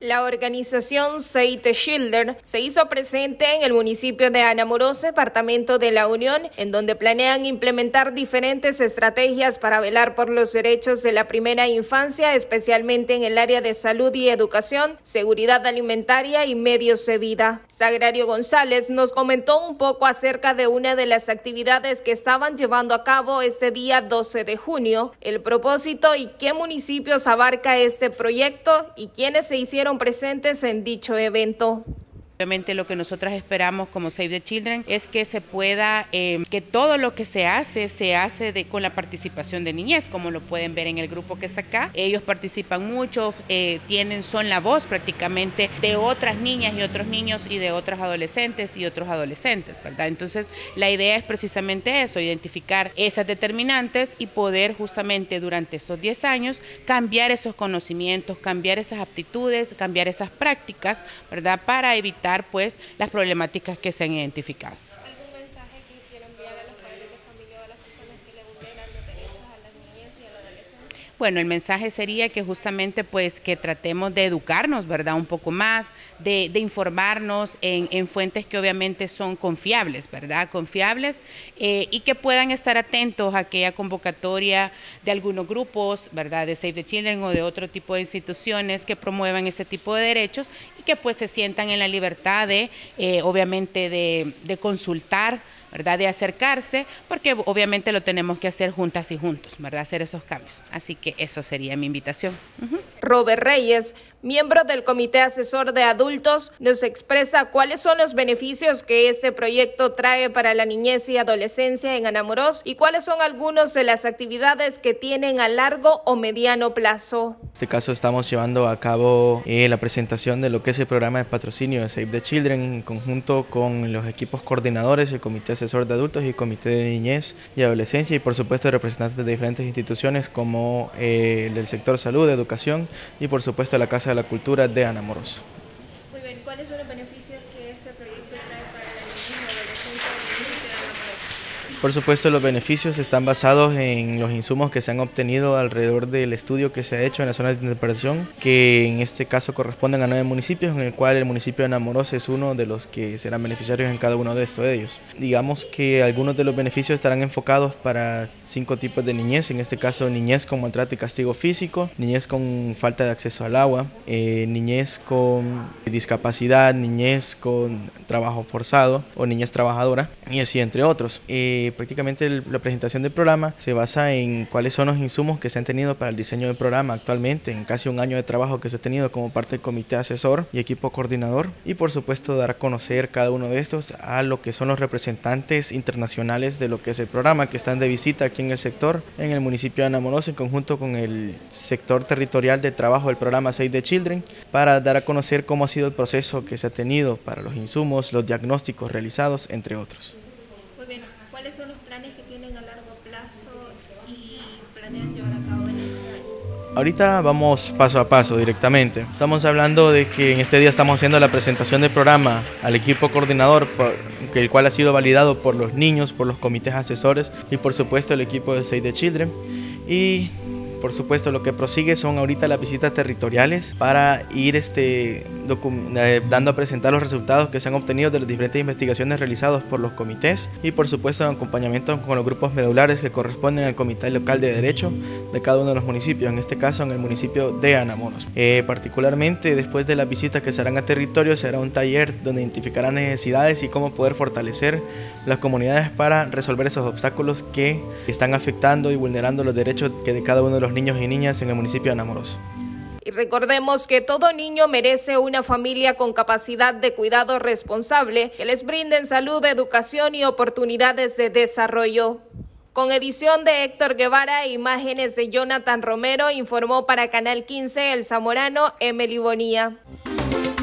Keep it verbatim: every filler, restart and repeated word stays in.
La organización Save the Children se hizo presente en el municipio de Anamoros, departamento de La Unión, en donde planean implementar diferentes estrategias para velar por los derechos de la primera infancia, especialmente en el área de salud y educación, seguridad alimentaria y medios de vida. Sagrario González nos comentó un poco acerca de una de las actividades que estaban llevando a cabo este día doce de junio, el propósito y qué municipios abarca este proyecto y quiénes se hicieron presentes en dicho evento. Obviamente lo que nosotras esperamos como Save the Children es que se pueda, eh, que todo lo que se hace, se hace de, con la participación de niñez, como lo pueden ver en el grupo que está acá. Ellos participan mucho, eh, tienen, son la voz prácticamente de otras niñas y otros niños y de otros adolescentes y otros adolescentes, ¿verdad? Entonces la idea es precisamente eso, identificar esas determinantes y poder justamente durante estos diez años cambiar esos conocimientos, cambiar esas aptitudes, cambiar esas prácticas, ¿verdad? Para evitar pues las problemáticas que se han identificado. ¿Algún mensaje que quiera enviar a los padres de familia o a las personas que le vulneran los derechos a la niñez y a la adolescencia? Bueno, el mensaje sería que justamente pues que tratemos de educarnos, ¿verdad? Un poco más, de, de informarnos en, en fuentes que obviamente son confiables, ¿verdad? Confiables eh, y que puedan estar atentos a aquella convocatoria de algunos grupos, ¿verdad? De Save the Children o de otro tipo de instituciones que promuevan este tipo de derechos y que pues se sientan en la libertad de, eh, obviamente, de, de consultar, ¿verdad? De acercarse, porque obviamente lo tenemos que hacer juntas y juntos, ¿verdad? Hacer esos cambios. Así que eso sería mi invitación. Uh-huh. Robert Reyes, miembro del Comité Asesor de Adultos, nos expresa cuáles son los beneficios que este proyecto trae para la niñez y adolescencia en Anamoros y cuáles son algunas de las actividades que tienen a largo o mediano plazo. En este caso estamos llevando a cabo eh, la presentación de lo que es el programa de patrocinio de Save the Children en conjunto con los equipos coordinadores, el Comité Asesor de Adultos y el Comité de Niñez y Adolescencia y por supuesto representantes de diferentes instituciones como eh, el del sector salud, educación y por supuesto la Casa de la Cultura de Anamoros. Muy bien, ¿cuáles son los beneficios que este proyecto trae para la niñez y adolescencia del municipio de Anamoros? Por supuesto, los beneficios están basados en los insumos que se han obtenido alrededor del estudio que se ha hecho en la zona de interpretación, que en este caso corresponden a nueve municipios, en el cual el municipio de Anamoros es uno de los que serán beneficiarios en cada uno de estos de ellos. Digamos que algunos de los beneficios estarán enfocados para cinco tipos de niñez, en este caso niñez con maltrato y castigo físico, niñez con falta de acceso al agua, eh, niñez con discapacidad, niñez con trabajo forzado o niñez trabajadora y así entre otros. Eh, Prácticamente el, la presentación del programa se basa en cuáles son los insumos que se han tenido para el diseño del programa actualmente, en casi un año de trabajo que se ha tenido como parte del comité asesor y equipo coordinador y por supuesto dar a conocer cada uno de estos a lo que son los representantes internacionales de lo que es el programa que están de visita aquí en el sector, en el municipio de Anamoros en conjunto con el sector territorial de trabajo del programa Save the Children para dar a conocer cómo ha sido el proceso que se ha tenido para los insumos, los diagnósticos realizados, entre otros. Muy bien. ¿Cuáles son los planes que tienen a largo plazo y planean llevar a cabo en este año? Ahorita vamos paso a paso directamente. Estamos hablando de que en este día estamos haciendo la presentación del programa al equipo coordinador, por, el cual ha sido validado por los niños, por los comités asesores y por supuesto el equipo de Save the Children. Y por supuesto lo que prosigue son ahorita las visitas territoriales para ir este, eh, dando a presentar los resultados que se han obtenido de las diferentes investigaciones realizadas por los comités y por supuesto en acompañamiento con los grupos medulares que corresponden al Comité Local de Derecho de cada uno de los municipios, en este caso en el municipio de Anamoros. Eh, particularmente después de las visitas que se harán a territorio será un taller donde identificarán necesidades y cómo poder fortalecer las comunidades para resolver esos obstáculos que están afectando y vulnerando los derechos que de cada uno de los niños y niñas en el municipio de Anamoros. Y recordemos que todo niño merece una familia con capacidad de cuidado responsable que les brinden salud, educación y oportunidades de desarrollo. Con edición de Héctor Guevara e imágenes de Jonathan Romero, informó para Canal quince El Zamorano, Emily Bonilla.